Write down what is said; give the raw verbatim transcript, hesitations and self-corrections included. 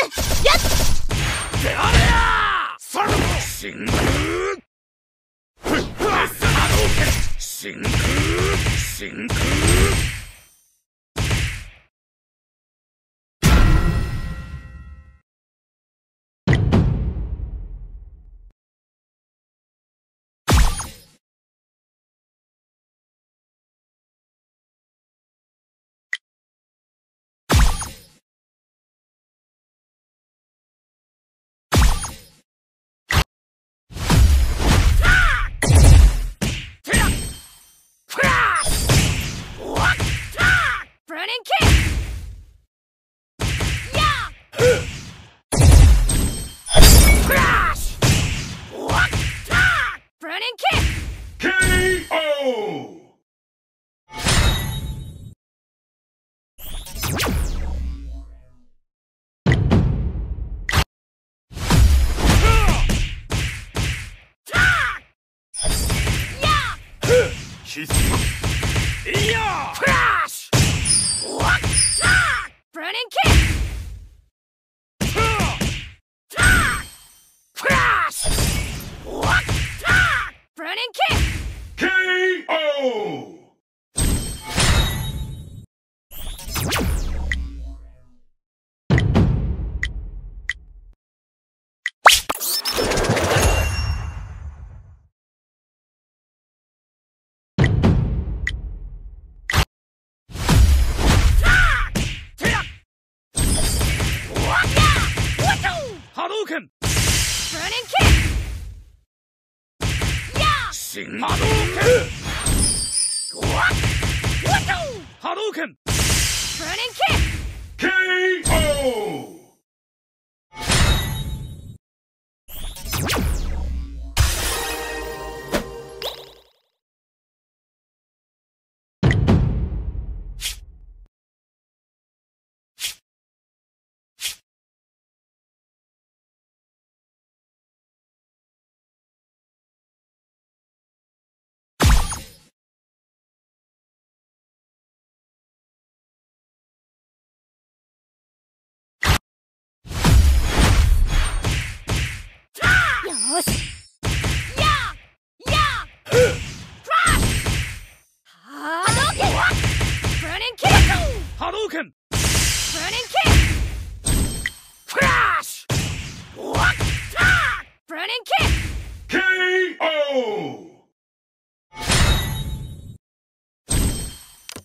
やっであれやそれシングシングシング必殺いやフラッシュワッターブラニンキックターフラッシュワッターブラニンキック ケーオー波動拳新波動拳波動拳 ケーオーよしややクラッシュ波動拳ブラニンキック波動拳ブラニンキッククラッシュワッターブラニンキック